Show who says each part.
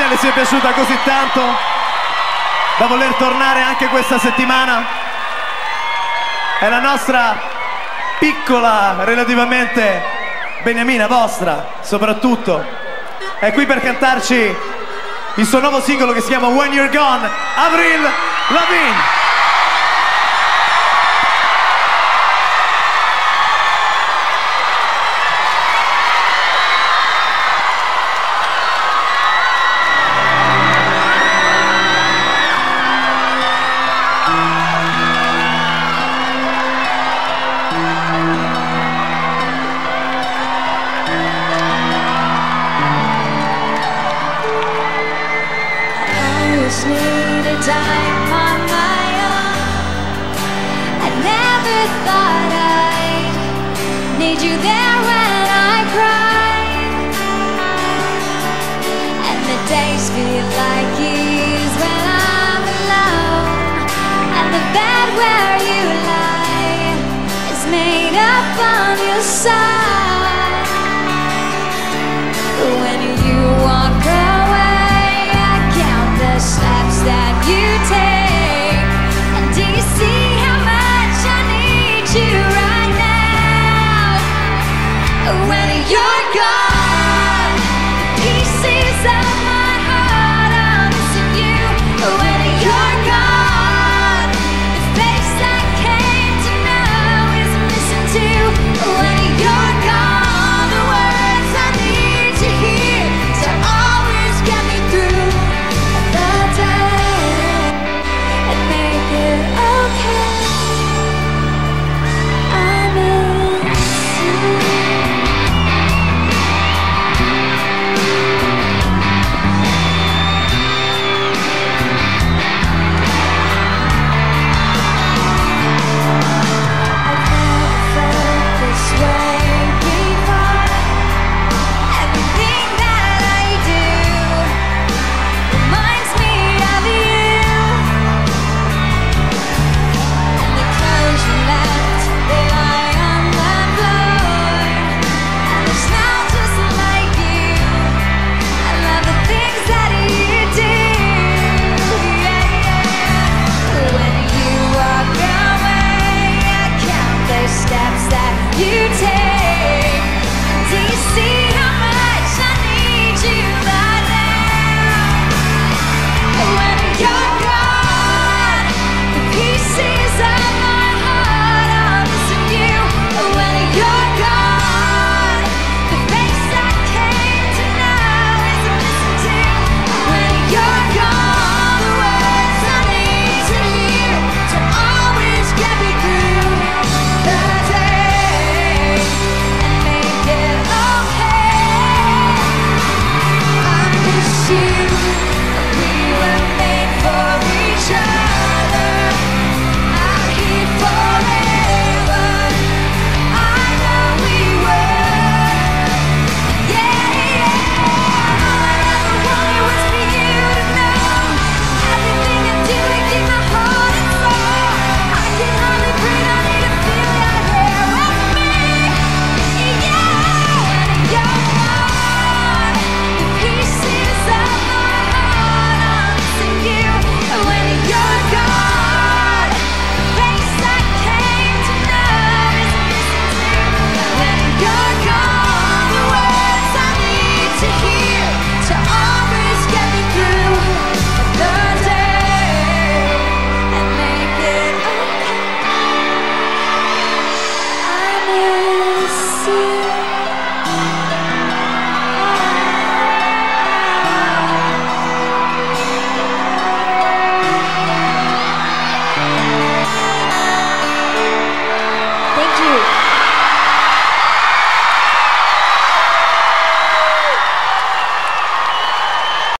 Speaker 1: le sia piaciuta così tanto da voler tornare anche questa settimana. È la nostra piccola, relativamente beniamina, vostra soprattutto, è qui per cantarci il suo nuovo singolo che si chiama When You're Gone, Avril Lavigne.
Speaker 2: Needed time on my own. I never thought I'd need you there when I cried. And the days feel like years when I'm alone. And the bed where you lie is made up on your side. When you walk away, I count the steps that you take. And do you see how much I need you right now? When you're gone, pieces of my heart are missing you. When you're gone, the face I came to know is missing too. When you're gone, the words I need to hear to always get me through the day and make it okay. I miss you. I've never felt this way before. Everything that I do reminds me of you. And the clothes you left, they lie on the floor. And they smell just like you. I love the things that you do. Yeah, yeah. When you walk away, I count the steps that you take. Do you see how much I need you right now? When you're gone, the pieces of my heart are missing you. When you're gone, the face I came to know is missing too. When you're gone, the words I need to hear to always get me through the day and make it okay. I miss you. We were made for each other. Out here forever. I know we were. Yeah, yeah. All I ever wanted was for you to know. Everything I do, I give my heart and soul. I can hardly breathe. I need to feel your hair with me. Yeah, when you're gone, the pieces of my heart are missing you. When you're gone, the face I came to know is missing too. When you're gone, the words I need to hear to always get me through the day and make it okay. I miss you.